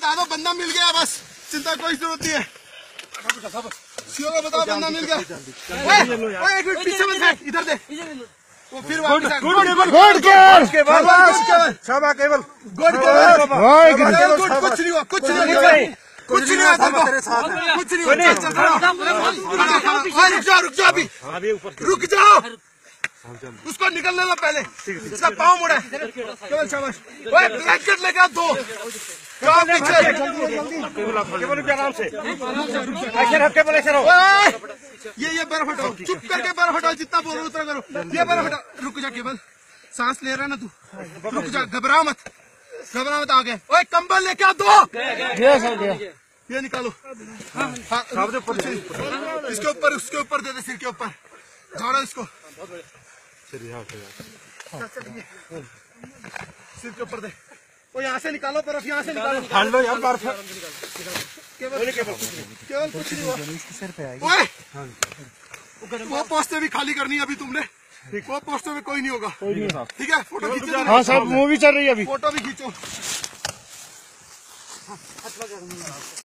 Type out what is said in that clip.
बता दो बंदा मिल गया, बस चिंता कोई जरूरत नहीं है। सीओ को बताओ बंदा मिल गया। ओए एक मिनट पीछे मत, इधर दे। वो फिर वापस शाबाश केवल गुड कुछ नहीं हुआ, कुछ नहीं हुआ, कुछ नहीं हुआ, कुछ नहीं हुआ। रुक जाओ अभी, रुक जाओ, उसको निकलने दो पहले, इसका पाँव मुड़ा है। केवल शाबाश। ओए ब्लैंकेट लेके आओ दो, केवल क्या नाम से ये बर्फ हटाओ, चुप करके बर्फ हटाओ, जितना बोलो उतना करो। ये बर्फ हटाओ, रुक जा केवल, सांस ले रहा है ना तू, रुक जा, घबराओ मत, घबराओ मत। आ गए। ओए कंबल लेके आओ दो, ये निकालो। इसके ऊपर, उसके ऊपर दे दे, सिर के ऊपर झाड़ो इसको, सिर के ऊपर दे। वो यहाँ से निकालो बर्फ, यहाँ से निकालो, ढाल लो यार बर्फ। केवल कुछ नहीं हुआ। ओए वो पोस्टर भी खाली करनी है अभी तुमने, वो पोस्टर में कोई नहीं होगा, ठीक है? फोटो खींचो। हाँ साहब मूवी चल रही है अभी, फोटो भी खींचो।